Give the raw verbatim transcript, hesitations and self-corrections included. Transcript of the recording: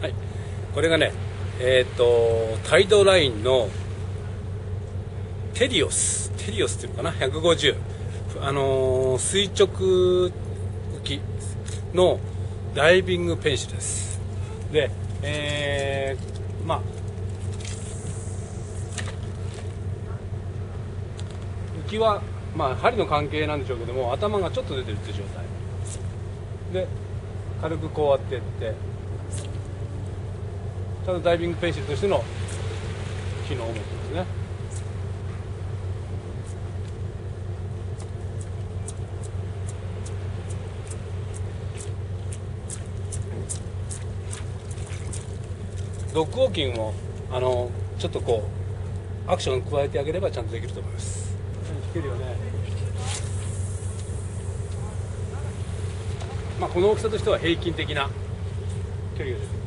はい、これがね、えっ、ー、とタイドラインのテリオステリオスっていうのかな、ひゃくごじゅう、あのー、垂直浮きのダイビングペンシルです。で、えー、まあ浮きは、まあ、針の関係なんでしょうけども、頭がちょっと出てるっていう状態で、軽くこうやっていって、ちゃんとダイビングペンシルとしての機能を持ってますね。ドッグウォーキングもあのちょっとこうアクション加えてあげればちゃんとできると思います。引けるよね。まあこの大きさとしては平均的な距離が出てる。